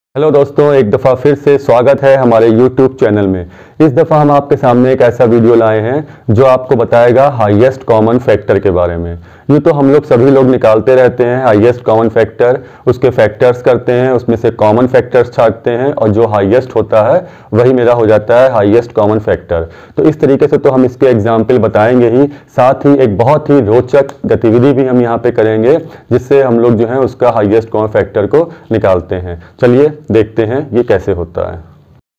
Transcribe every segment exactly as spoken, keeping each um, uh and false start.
Hello दोस्तों, एक दफ़ा फिर से स्वागत है हमारे यूट्यूब चैनल में। इस दफ़ा हम आपके सामने एक ऐसा वीडियो लाए हैं जो आपको बताएगा हाईएस्ट कॉमन फैक्टर के बारे में। यूँ तो हम लोग सभी लोग निकालते रहते हैं हाईएस्ट कॉमन फैक्टर, उसके फैक्टर्स करते हैं, उसमें से कॉमन फैक्टर्स छांटते हैं और जो हाईएस्ट होता है वही मेरा हो जाता है हाईएस्ट कॉमन फैक्टर। तो इस तरीके से तो हम इसके एग्जाम्पल बताएंगे ही, साथ ही एक बहुत ही रोचक गतिविधि भी हम यहाँ पे करेंगे जिससे हम लोग जो है उसका हाईएस्ट कॉमन फैक्टर को निकालते हैं। चलिए देखते हैं ये कैसे होता है।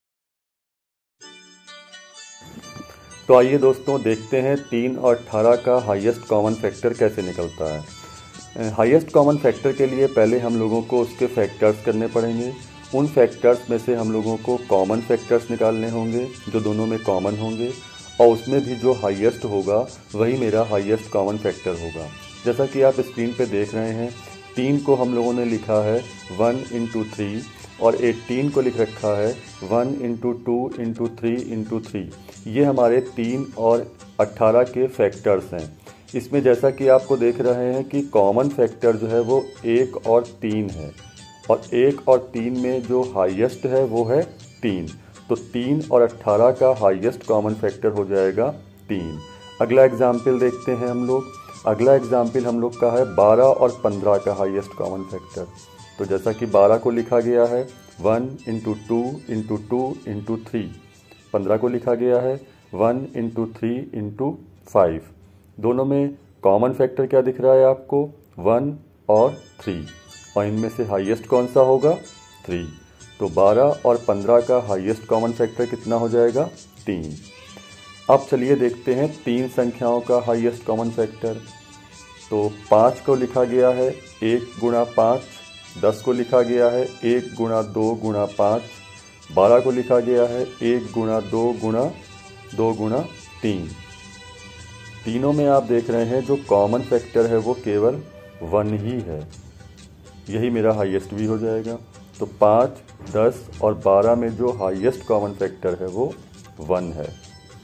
तो आइए दोस्तों देखते हैं तीन और अठारह का हाईएस्ट कॉमन फैक्टर कैसे निकलता है। हाईएस्ट कॉमन फैक्टर के लिए पहले हम लोगों को उसके फैक्टर्स करने पड़ेंगे। उन फैक्टर्स में से हम लोगों को कॉमन फैक्टर्स निकालने होंगे जो दोनों में कॉमन होंगे, और उसमें भी जो हाईएस्ट होगा वही मेरा हाईएस्ट कॉमन फैक्टर होगा। जैसा कि आप स्क्रीन पे देख रहे हैं, तीन को हम लोगों ने लिखा है वन इंटू थ्री और एटीन को लिख रखा है one into two into three into three. ये हमारे तीन और अट्ठारह के फैक्टर्स हैं। इसमें जैसा कि आपको देख रहे हैं कि कॉमन फैक्टर जो है वो एक और तीन है, और एक और तीन में जो हाईएस्ट है वो है तीन। तो तीन और अट्ठारह का हाईएस्ट कॉमन फैक्टर हो जाएगा तीन। अगला एग्जाम्पल देखते हैं हम लोग। अगला एग्जाम्पल हम लोग का है बारह और पंद्रह का हाईएस्ट कॉमन फैक्टर। तो जैसा कि बारह को लिखा गया है one into two into two into three, पंद्रह को लिखा गया है one into three into five. दोनों में कॉमन फैक्टर क्या दिख रहा है आपको? वन और थ्री, और इनमें से हाईएस्ट कौन सा होगा? थ्री। तो बारह और पंद्रह का हाईएस्ट कॉमन फैक्टर कितना हो जाएगा? तीन। अब चलिए देखते हैं तीन संख्याओं का हाईएस्ट कॉमन फैक्टर। तो पाँच को लिखा गया है एक गुणा पाँच, दस को लिखा गया है एक गुणा दो गुणा पाँच, बारह को लिखा गया है एक गुणा दो गुणा दो गुणा तीन। तीनों में आप देख रहे हैं जो कॉमन फैक्टर है वो केवल वन ही है। यही मेरा हाईएस्ट भी हो जाएगा। तो पाँच, दस और बारह में जो हाईएस्ट कॉमन फैक्टर है वो वन है।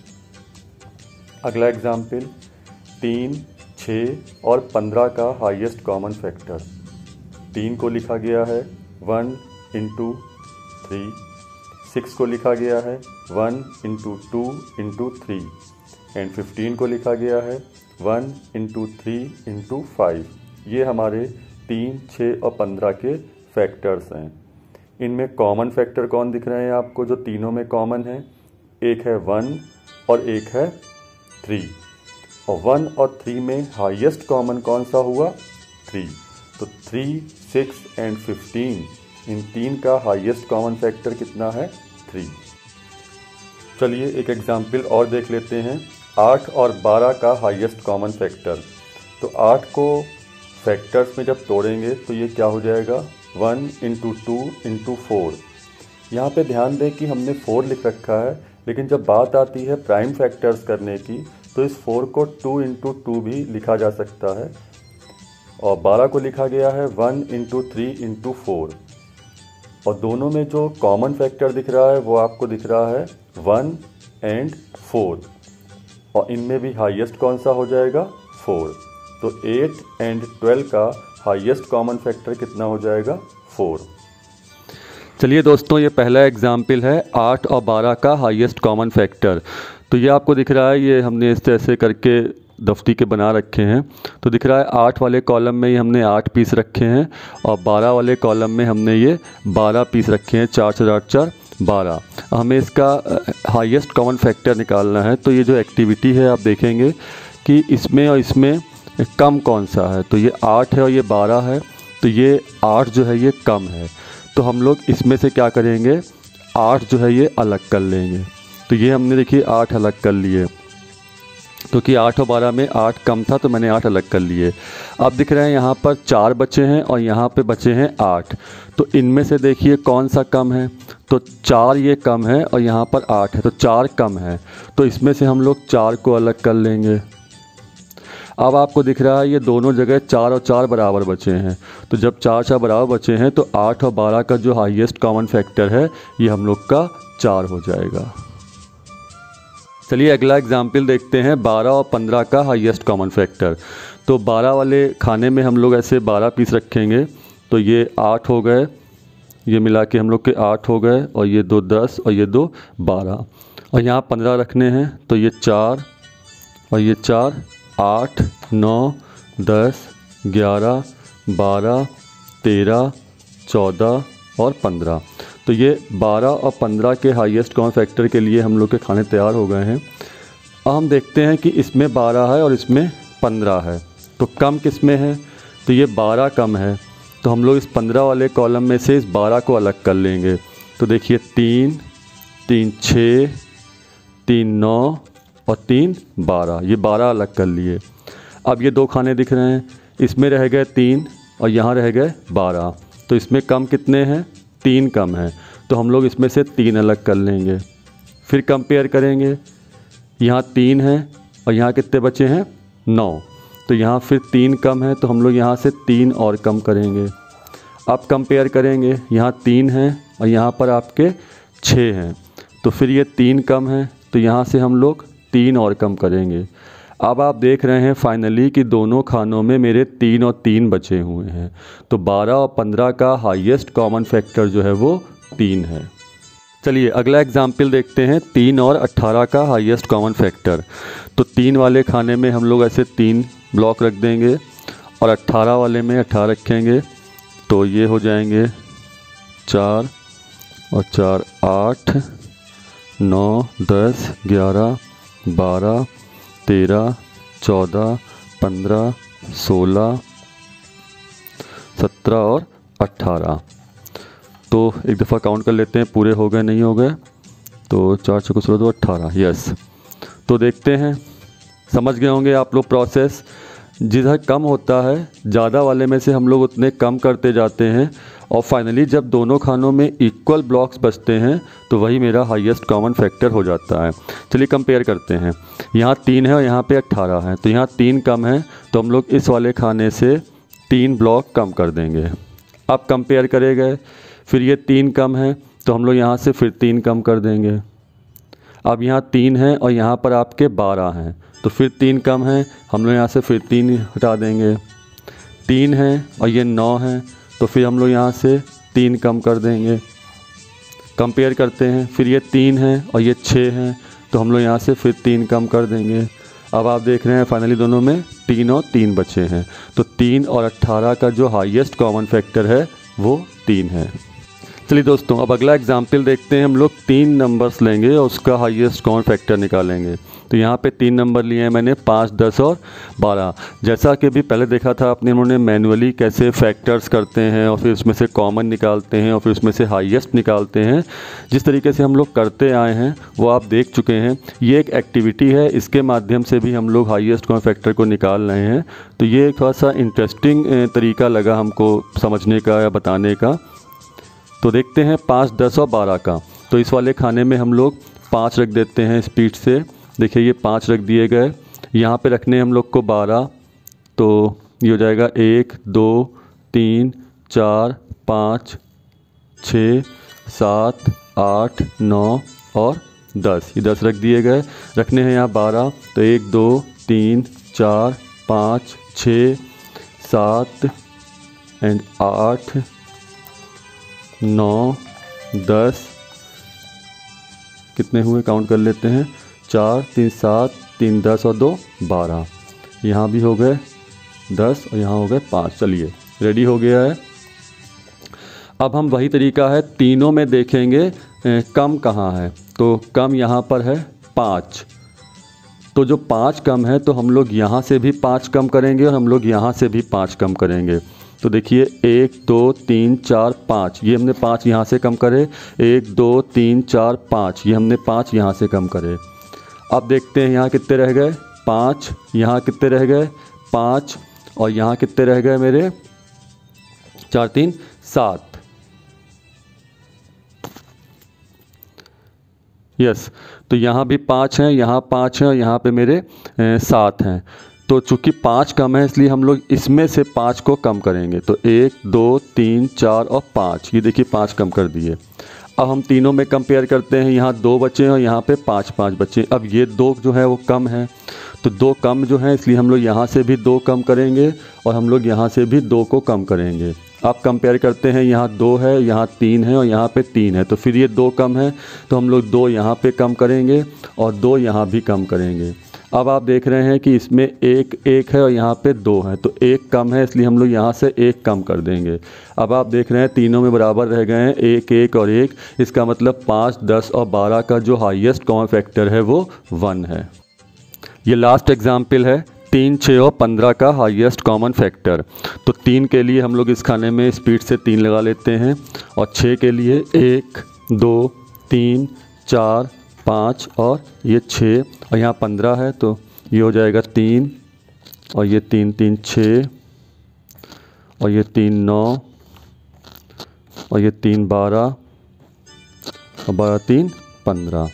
अगला एग्जाम्पल, तीन, छः और पंद्रह का हाईएस्ट कॉमन फैक्टर। तीन को लिखा गया है वन इंटू थ्री, सिक्स को लिखा गया है one into two into three, and fifteen को लिखा गया है one into three into five. ये हमारे तीन, छः और पंद्रह के फैक्टर्स हैं। इनमें कॉमन फैक्टर कौन दिख रहे हैं आपको जो तीनों में कॉमन है? एक है वन और एक है थ्री, और वन और थ्री में हाईएस्ट कॉमन कौन सा हुआ? थ्री। तो थ्री, सिक्स एंड फिफ्टीन, इन तीन का हाईएस्ट कॉमन फैक्टर कितना है? थ्री। चलिए एक एग्जाम्पल और देख लेते हैं। आठ और बारह का हाईएस्ट कॉमन फैक्टर। तो आठ को फैक्टर्स में जब तोड़ेंगे तो ये क्या हो जाएगा? One into two into four. यहाँ पर ध्यान दें कि हमने फोर लिख रखा है, लेकिन जब बात आती है प्राइम फैक्टर्स करने की तो इस फोर को टू इंटू टू भी लिखा जा सकता है, और बारह को लिखा गया है one into three into four. और दोनों में जो कॉमन फैक्टर दिख रहा है वो आपको दिख रहा है वन एंड फोर, और इनमें भी हाईएस्ट कौन सा हो जाएगा? फोर। तो एट एंड ट्वेल्व का हाईएस्ट कॉमन फैक्टर कितना हो जाएगा? फोर। चलिए दोस्तों, ये पहला एग्जाम्पल है आठ और बारह का हाईएस्ट कॉमन फैक्टर। तो ये आपको दिख रहा है, ये हमने इस तरह से करके दफ्ती के बना रखे हैं। तो दिख रहा है आठ वाले कॉलम में ये हमने आठ पीस रखे हैं, और बारह वाले कॉलम में हमने ये बारह पीस रखे हैं। चार चार आठ चार बारह। हमें इसका हाईएस्ट कॉमन फैक्टर निकालना है। तो ये जो एक्टिविटी है आप देखेंगे कि इसमें और इसमें कम कौन सा है। तो ये आठ है और ये बारह है, तो ये आठ जो है ये कम है। तो हम लोग इसमें से क्या करेंगे? आठ जो है ये अलग कर लेंगे। तो ये हमने देखिए आठ अलग कर लिए, क्योंकि आठ और बारह में आठ कम था तो मैंने आठ अलग कर लिए। अब दिख रहे हैं यहाँ पर चार बचे हैं और यहाँ पे बचे हैं आठ। तो इनमें से देखिए कौन सा कम है? तो चार ये कम है और यहाँ पर आठ है, तो चार कम है। तो इसमें से हम लोग चार को अलग कर लेंगे। अब आपको दिख रहा है ये दोनों जगह चार और चार बराबर बचे हैं। तो जब चार चार बराबर बचे हैं तो आठ और बारह का जो हाईएस्ट कॉमन फैक्टर है ये हम लोग का चार हो जाएगा। चलिए अगला एग्जाम्पल देखते हैं बारह और पंद्रह का हाईएस्ट कॉमन फैक्टर। तो बारह वाले खाने में हम लोग ऐसे बारह पीस रखेंगे, तो ये आठ हो गए, ये मिला के हम लोग के आठ हो गए, और ये दो दस, और ये दो बारह, और यहाँ पंद्रह रखने हैं, तो ये चार और ये चार, आठ, नौ, दस, ग्यारह, बारह, तेरह, चौदह और पंद्रह। तो ये बारह और पंद्रह के हाईएस्ट कॉमन फैक्टर के लिए हम लोग के खाने तैयार हो गए हैं। अब हम देखते हैं कि इसमें बारह है और इसमें पंद्रह है, तो कम किस में है? तो ये बारह कम है, तो हम लोग इस पंद्रह वाले कॉलम में से इस बारह को अलग कर लेंगे। तो देखिए तीन, तीन छः, तीन नौ और तीन बारह, ये बारह अलग कर लिए। अब ये दो खाने दिख रहे हैं, इसमें रह गए तीन और यहाँ रह गए बारह, तो इसमें कम कितने हैं? तीन कम है, तो हम लोग इसमें से तीन अलग कर लेंगे। फिर कंपेयर करेंगे, यहाँ तीन है और यहाँ कितने बचे हैं? नौ, तो यहाँ फिर तीन कम है, तो हम लोग यहाँ से तीन और कम करेंगे। अब कंपेयर करेंगे, यहाँ तीन है और यहाँ पर आपके छः हैं, तो फिर ये तीन कम है, तो यहाँ से हम लोग तीन और कम करेंगे। अब आप देख रहे हैं फाइनली कि दोनों खानों में मेरे तीन और तीन बचे हुए हैं, तो बारह और पंद्रह का हाईएस्ट कॉमन फैक्टर जो है वो तीन है। चलिए अगला एग्जाम्पल देखते हैं, तीन और अट्ठारह का हाईएस्ट कॉमन फैक्टर। तो तीन वाले खाने में हम लोग ऐसे तीन ब्लॉक रख देंगे और अट्ठारह वाले में अट्ठारह रखेंगे, तो ये हो जाएंगे चार और चार आठ, नौ, दस, ग्यारह, बारह, तेरह, चौदह, पंद्रह, सोलह, सत्रह और अट्ठारह। तो एक दफ़ा काउंट कर लेते हैं, पूरे हो गए नहीं हो गए, तो चार चौके सोलह, दो अट्ठारह, यस। तो देखते हैं, समझ गए होंगे आप लोग प्रोसेस। जिधर कम होता है ज़्यादा वाले में से हम लोग उतने कम करते जाते हैं, और फाइनली जब दोनों खानों में इक्वल ब्लॉक्स बचते हैं तो वही मेरा हाईएस्ट कॉमन फैक्टर हो जाता है। चलिए कंपेयर करते हैं, यहाँ तीन है और यहाँ पे अट्ठारह है, तो यहाँ तीन कम है, तो हम लोग इस वाले खाने से तीन ब्लॉक कम कर देंगे। अब कंपेयर करे गए, फिर ये तीन कम है, तो हम लोग यहाँ से फिर तीन कम कर देंगे। अब यहाँ तीन है और यहाँ पर आपके बारह हैं, तो फिर तीन कम है, हम लोग यहाँ से फिर तीन हटा देंगे। तीन है और ये नौ है, तो फिर हम लोग यहाँ से तीन कम कर देंगे। कंपेयर करते हैं, फिर ये तीन है और ये छः हैं, तो हम लोग यहाँ से फिर तीन कम कर देंगे। अब आप देख रहे हैं फाइनली दोनों में तीन और तीन बचे हैं, तो तीन और अट्ठारह का जो हाईएस्ट कॉमन फैक्टर है वो तीन है। चलिए दोस्तों, अब अगला एग्जाम्पल देखते हैं। हम लोग तीन नंबर्स लेंगे और उसका हाईएस्ट कॉमन फैक्टर निकालेंगे। तो यहाँ पे तीन नंबर लिए हैं मैंने, पाँच, दस और बारह। जैसा कि अभी पहले देखा था आपने, उन्होंने मैनुअली कैसे फैक्टर्स करते हैं और फिर उसमें से कॉमन निकालते हैं और फिर उसमें से हाईएस्ट निकालते हैं, जिस तरीके से हम लोग करते आए हैं वो आप देख चुके हैं। ये एक एक्टिविटी है, इसके माध्यम से भी हम लोग हाईएस्ट कॉमन फैक्टर को निकाल रहे हैं। तो ये थोड़ा सा इंटरेस्टिंग तरीका लगा हमको समझने का या बताने का। तो देखते हैं पाँच, दस और बारह का। तो इस वाले खाने में हम लोग पाँच रख देते हैं स्पीड से। देखिए ये पाँच रख दिए गए, यहाँ पे रखने हम लोग को बारह, तो ये हो जाएगा एक, दो, तीन, चार, पाँच, छः, सात, आठ, नौ और दस। ये दस रख दिए गए। रखने हैं यहाँ बारह, तो एक, दो, तीन, चार, पाँच, छः, सात एंड आठ, नौ, दस, कितने हुए काउंट कर लेते हैं, चार, तीन, सात, तीन, दस और दो, बारह। यहाँ भी हो गए दस और यहाँ हो गए पाँच। चलिए रेडी हो गया है। अब हम वही तरीका है, तीनों में देखेंगे ए, कम कहाँ है। तो कम यहाँ पर है पाँच, तो जो पाँच कम है तो हम लोग यहाँ से भी पाँच कम करेंगे और हम लोग यहाँ से भी पाँच कम करेंगे। तो देखिए एक, दो, तीन, चार, पाँच, ये हमने पाँच यहाँ से कम करे। एक, दो, तीन, चार, पाँच, ये हमने पाँच यहाँ से कम करे। अब देखते हैं यहाँ कितने रह गए, पाँच, यहाँ कितने रह गए, पाँच, और यहाँ कितने रह गए मेरे, चार, तीन, सात। यस, तो यहाँ भी पाँच हैं, यहाँ पाँच हैं और यहाँ पे मेरे ए, सात हैं। तो चूँकि पाँच कम है इसलिए हम लोग इसमें से पाँच को कम करेंगे। तो एक, दो, तीन, चार और पाँच, ये देखिए पाँच कम कर दिए। अब हम तीनों में कंपेयर करते हैं, यहाँ दो बचे हैं और यहाँ पे पाँच पाँच बचे। अब ये दो जो है वो कम है, तो दो कम जो है इसलिए हम लोग यहाँ से भी दो कम करेंगे और हम लोग यहाँ से भी दो को कम करेंगे। आप कंपेयर करते हैं, यहाँ दो है, यहाँ तीन है और यहाँ पे तीन है, तो फिर ये दो कम है तो हम लोग दो यहाँ पे कम करेंगे और दो यहाँ भी कम करेंगे। अब आप देख रहे हैं कि इसमें एक एक है और यहाँ पे दो है, तो एक कम है इसलिए हम लोग यहाँ से एक कम कर देंगे। अब आप देख रहे हैं तीनों में बराबर रह गए हैं, एक एक और एक, इसका मतलब पाँच, दस और बारह का जो हाईएस्ट कॉमन फैक्टर है वो वन है। ये लास्ट एग्जाम्पल है तीन, छः और पंद्रह का हाईएस्ट कॉमन फैक्टर। तो तीन के लिए हम लोग इस खाने में स्पीड से तीन लगा लेते हैं और छः के लिए एक, दो, तीन, चार, पाँच और ये छः और यहाँ पंद्रह है तो ये हो जाएगा तीन और ये तीन तीन छः और ये तीन नौ और ये तीन बारह और बारह तीन पंद्रह।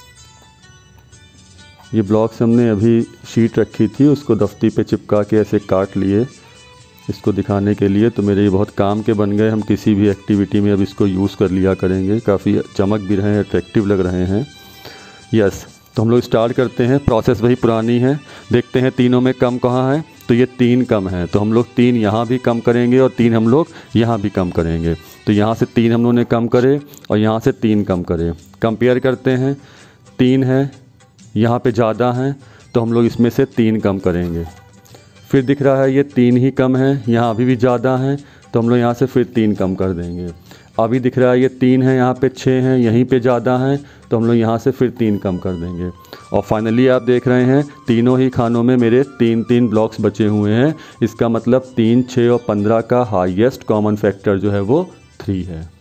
ये ब्लॉक्स हमने अभी शीट रखी थी उसको दफ्ती पे चिपका के ऐसे काट लिए इसको दिखाने के लिए, तो मेरे ये बहुत काम के बन गए। हम किसी भी एक्टिविटी में अब इसको यूज़ कर लिया करेंगे, काफ़ी चमक भी रहे हैं, अट्रैक्टिव लग रहे हैं। यस, तो हम लोग स्टार्ट करते हैं। प्रोसेस वही पुरानी है। देखते हैं तीनों में कम कहाँ है, तो ये तीन कम है तो हम लोग तीन यहाँ भी कम करेंगे और तीन हम लोग यहाँ भी कम करेंगे। तो यहाँ से तीन हम लोगों ने कम करे और यहाँ से तीन कम करे। कंपेयर करते हैं, तीन है, यहाँ पे ज़्यादा हैं तो हम लोग इसमें से तीन कम करेंगे। फिर दिख रहा है ये तीन ही कम है, यहाँ अभी भी ज़्यादा हैं तो हम लोग यहाँ से फिर तीन कम कर देंगे। अभी दिख रहा है ये तीन है, यहाँ पे छः हैं, यहीं पे ज़्यादा हैं तो हम लोग यहाँ से फिर तीन कम कर देंगे। और फाइनली आप देख रहे हैं तीनों ही खानों में मेरे तीन तीन ब्लॉक्स बचे हुए हैं। इसका मतलब तीन, छः और पंद्रह का हाईएस्ट कॉमन फैक्टर जो है वो थ्री है।